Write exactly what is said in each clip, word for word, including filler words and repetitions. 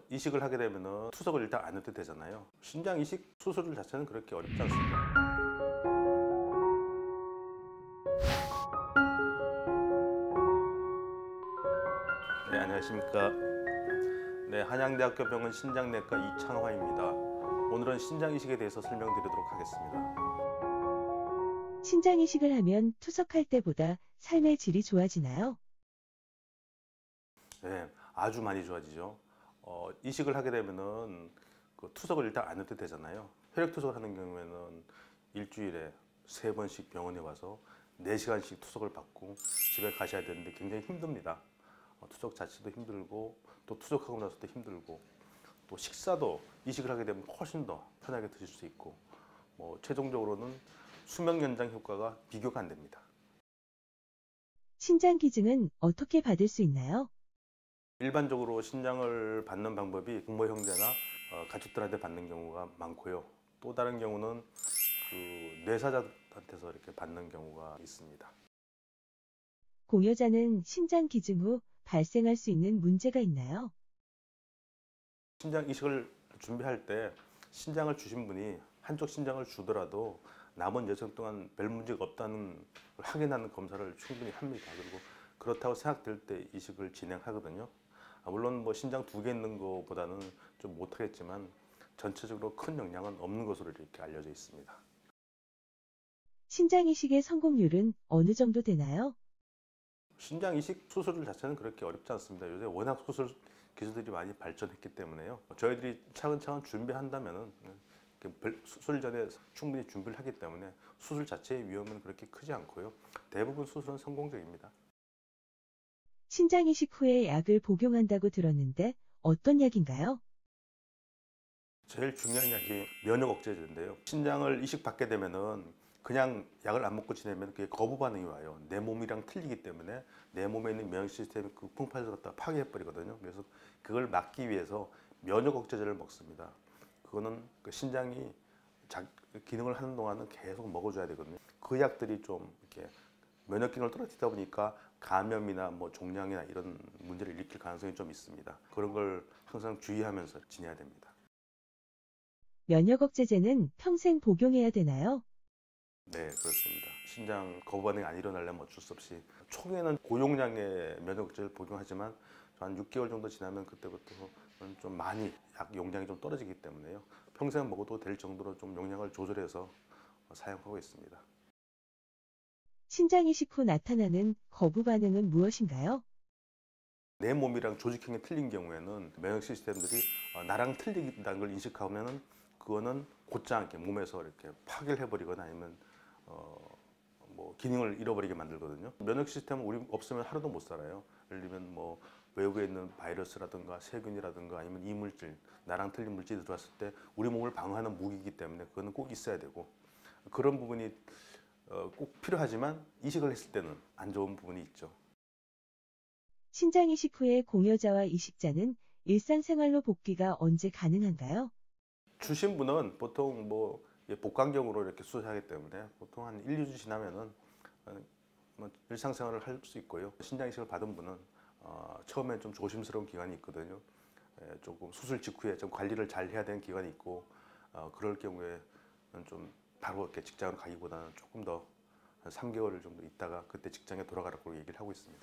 이식을 하게 되면은 투석을 일단 안 해도 되잖아요. 신장 이식 수술 자체는 그렇게 어렵지 않습니다. 네, 안녕하십니까. 네, 한양대학교 병원 신장내과 이창화입니다. 오늘은 신장 이식에 대해서 설명드리도록 하겠습니다. 신장 이식을 하면 투석할 때보다 삶의 질이 좋아지나요? 네, 아주 많이 좋아지죠. 어, 이식을 하게 되면은 그 투석을 일단 안 해도 되잖아요. 혈액 투석을 하는 경우에는 일주일에 세 번씩 병원에 와서 네 시간씩 투석을 받고 집에 가셔야 되는데 굉장히 힘듭니다. 어, 투석 자체도 힘들고 또 투석하고 나서도 힘들고 또 식사도 이식을 하게 되면 훨씬 더 편하게 드실 수 있고 뭐 최종적으로는 수명 연장 효과가 비교가 안 됩니다. 신장 기증은 어떻게 받을 수 있나요? 일반적으로 신장을 받는 방법이 부모 형제나 어, 가족들한테 받는 경우가 많고요. 또 다른 경우는 그 뇌사자한테서 이렇게 받는 경우가 있습니다. 공여자는 신장 기증 후 발생할 수 있는 문제가 있나요? 신장 이식을 준비할 때 신장을 주신 분이 한쪽 신장을 주더라도 남은 여정 동안 별 문제가 없다는 걸 확인하는 검사를 충분히 합니다. 그리고 그렇다고 생각될 때 이식을 진행하거든요. 아, 물론 뭐 신장 두 개 있는 것보다는 좀 못하겠지만 전체적으로 큰 영향은 없는 것으로 이렇게 알려져 있습니다. 신장 이식의 성공률은 어느 정도 되나요? 신장 이식 수술 자체는 그렇게 어렵지 않습니다. 요새 워낙 수술 기술들이 많이 발전했기 때문에요. 저희들이 차근차근 준비한다면은 수술 전에 충분히 준비를 하기 때문에 수술 자체의 위험은 그렇게 크지 않고요. 대부분 수술은 성공적입니다. 신장 이식 후에 약을 복용한다고 들었는데 어떤 약인가요? 제일 중요한 약이 면역 억제제인데요. 신장을 이식받게 되면은 그냥 약을 안 먹고 지내면 그게 거부 반응이 와요. 내 몸이랑 틀리기 때문에 내 몸에 있는 면역 시스템이 그 풍파를 갖다 파괴해 버리거든요. 그래서 그걸 막기 위해서 면역 억제제를 먹습니다. 그거는 그 신장이 자, 기능을 하는 동안은 계속 먹어줘야 되거든요. 그 약들이 좀 이렇게 면역 기능을 떨어뜨리다 보니까 감염이나 뭐 종양이나 이런 문제를 일으킬 가능성이 좀 있습니다. 그런 걸 항상 주의하면서 지내야 됩니다. 면역 억제제는 평생 복용해야 되나요? 네, 그렇습니다. 신장 거부 반응이 안 일어나려면 어쩔 수 없이 초기에는 고용량의 면역제를 복용하지만 한 육 개월 정도 지나면 그때부터는 좀 많이 약 용량이 좀 떨어지기 때문에요. 평생 먹어도 될 정도로 좀 용량을 조절해서 사용하고 있습니다. 신장 이식 후 나타나는 거부 반응은 무엇인가요? 내 몸이랑 조직형이 틀린 경우에는 면역 시스템들이 어, 나랑 틀리다는 걸 인식하면은 그거는 곧장 이렇게 몸에서 이렇게 파괴를 해버리거나 아니면 어, 뭐 기능을 잃어버리게 만들거든요. 면역 시스템은 우리 없으면 하루도 못 살아요. 예를 들면 뭐 외부에 있는 바이러스라든가 세균이라든가 아니면 이물질, 나랑 틀린 물질이 들어왔을 때 우리 몸을 방어하는 무기이기 때문에 그거는 꼭 있어야 되고 그런 부분이 어, 꼭 필요하지만 이식을 했을 때는 안 좋은 부분이 있죠. 신장 이식 후에 공여자와 이식자는 일상생활로 복귀가 언제 가능한가요? 주신 분은 보통 뭐 복강경으로 이렇게 수술하기 때문에 보통 한 일, 이 주 지나면은 뭐 일상생활을 할 수 있고요. 신장 이식을 받은 분은 어, 처음엔 좀 조심스러운 기간이 있거든요. 에, 조금 수술 직후에 좀 관리를 잘 해야 되는 기간이 있고 어, 그럴 경우에는 좀 바로 이렇게 직장을 가기보다는 조금 더 한 삼 개월 정도 있다가 그때 직장에 돌아가라고 얘기를 하고 있습니다.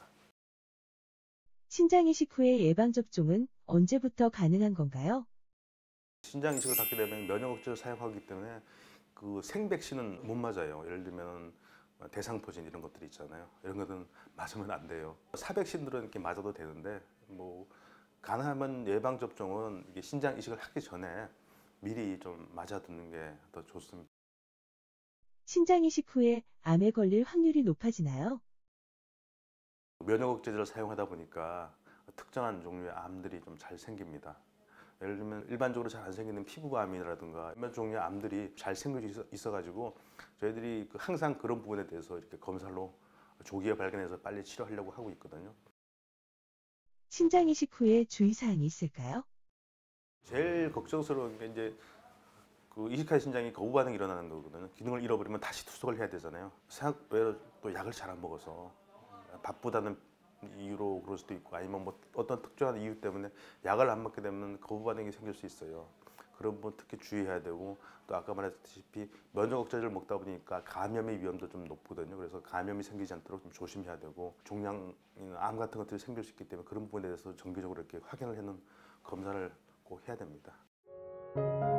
신장 이식 후의 예방접종은 언제부터 가능한 건가요? 신장 이식을 받게 되면 면역 억제를 사용하기 때문에 그 생백신은 못 맞아요. 예를 들면 대상포진 이런 것들이 있잖아요. 이런 것들은 맞으면 안 돼요. 사백신들은 이렇게 맞아도 되는데 뭐 가능하면 예방 접종은 이게 신장 이식을 하기 전에 미리 좀 맞아두는 게 더 좋습니다. 신장 이식 후에 암에 걸릴 확률이 높아지나요? 면역 억제제를 사용하다 보니까 특정한 종류의 암들이 좀 잘 생깁니다. 예를 들면 일반적으로 잘 안 생기는 피부암이라든가 이런 종류의 암들이 잘 생겨져 있어가지고 저희들이 항상 그런 부분에 대해서 이렇게 검사로 조기에 발견해서 빨리 치료하려고 하고 있거든요. 신장 이식 후에 주의사항이 있을까요? 제일 걱정스러운 게 이제 그 이식한 신장이 거부 반응이 일어나는 거거든요. 기능을 잃어버리면 다시 투석을 해야 되잖아요. 생각 외로 또 약을 잘 안 먹어서 바쁘다는 이유로 그럴 수도 있고 아니면 뭐 어떤 특정한 이유 때문에 약을 안 먹게 되면 거부 반응이 생길 수 있어요. 그런 부분 특히 주의해야 되고 또 아까 말했다시피 면역 억제제를 먹다 보니까 감염의 위험도 좀 높거든요. 그래서 감염이 생기지 않도록 좀 조심해야 되고 종양이나 암 같은 것들이 생길 수 있기 때문에 그런 부분에 대해서 정기적으로 이렇게 확인을 해는 검사를 꼭 해야 됩니다.